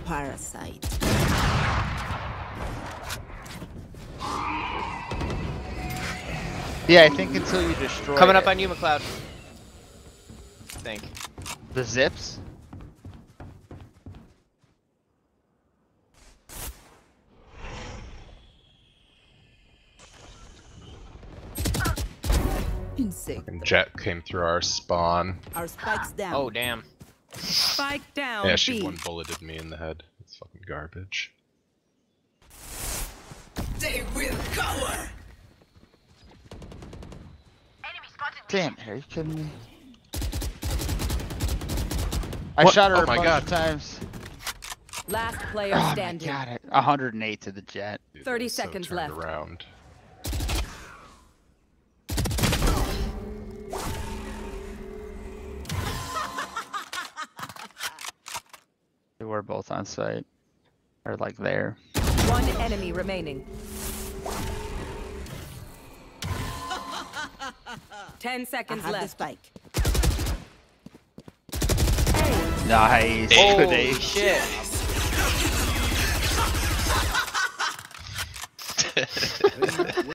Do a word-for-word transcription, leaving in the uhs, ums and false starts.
parasite. Yeah, I think until you destroy Coming it. up on you, McLeod. I think. The zips? Insect. Fucking Jet came through our spawn. Our spikes down. Oh, damn. Spike down. Yeah, she B. one bulleted me in the head. It's fucking garbage. They will cover. Damn, are you kidding me? I What? shot her Oh a my bunch God. of times. Last player Oh my standing. god, it one hundred eight to the Jet. Dude, thirty it was so seconds turned left. Around. They were both on site. Or like there. One enemy remaining. Ten seconds left. The spike. Nice. Oh, Good aim. shit.